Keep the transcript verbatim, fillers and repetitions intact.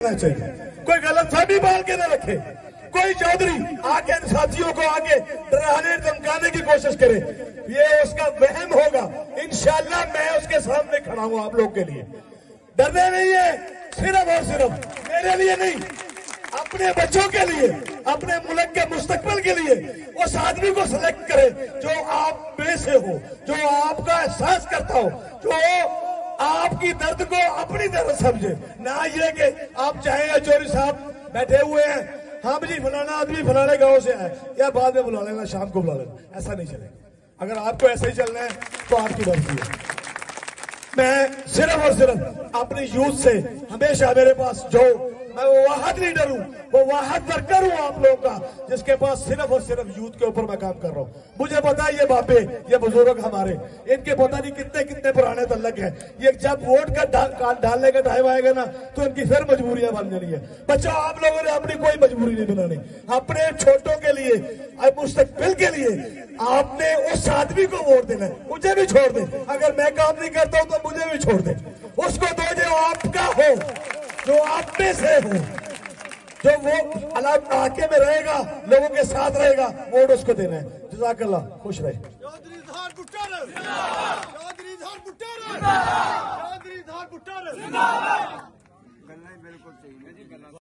کرنا چاہیے، کوئی غلط فہمی بال کے نہ رکھے، کوئی چودھری آگے ان ساتھیوں کو آگے ڈرانے دھمکانے کی کوشش کرے، یہ اس کا وہم ہوگا۔ انشاءاللہ میں اس کے سامنے کھڑا ہوں آپ لوگ کے لیے، ڈرنے نہیں ہے، صرف اور صرف میرے لیے نہیں، اپنے بچوں کے لیے، اپنے ملک کے مستقبل کے لیے اس آدمی کو سلیکٹ کرے جو آپ میں سے ہو، جو آپ کا احساس کرتا ہو، جو آپ کی درد کو اپنی طرح سمجھے، نہ یہ کہ آپ چاہیں یا چوری صاحب بیٹھے ہوئے ہیں، ہاں جی فلانا آدمی فلانے گاؤں سے ہے، یا بعد میں بلا لینا، شام کو بلا لینا، ایسا نہیں چلے گا۔ اگر آپ کو ایسا ہی چلنا ہے تو آپ کی مرضی ہے۔ میں صرف اور صرف اپنی یوتھ سے ہمیشہ میرے پاس جو میں وہ واحد لیڈر ہوں، وہ واحد ورکر ہوں آپ لوگوں کا، جس کے پاس صرف اور صرف یوتھ کے اوپر میں کام کر رہا ہوں۔ مجھے پتا ہے یہ باپے، یہ بزرگ ہمارے، ان کے پتہ نہیں کتنے کتنے پرانے تعلق ہیں، یہ جب ووٹ کا ڈالنے کا ٹائم آئے گا نا تو ان کی پھر مجبوریاں بن جانی ہے۔ بچوں آپ لوگوں نے اپنی کوئی مجبوری نہیں بنانی، اپنے چھوٹوں کے لیے، مستقبل کے لیے آپ نے اس آدمی کو ووٹ دینا ہے۔ مجھے بھی چھوڑ دیں، اگر میں کام نہیں کرتا ہوں تو مجھے بھی چھوڑ دیں، اس کو دو جو آپ کا ہو، جو آپ میں سے ہو، جو وہ علاقے میں رہے گا، لوگوں کے ساتھ رہے گا، ووٹ اس کو دینا ہے۔ جزاک اللہ، خوش رہے۔ چودھری اظہار بٹر چودھری اظہار بٹر چودھری اظہار بٹر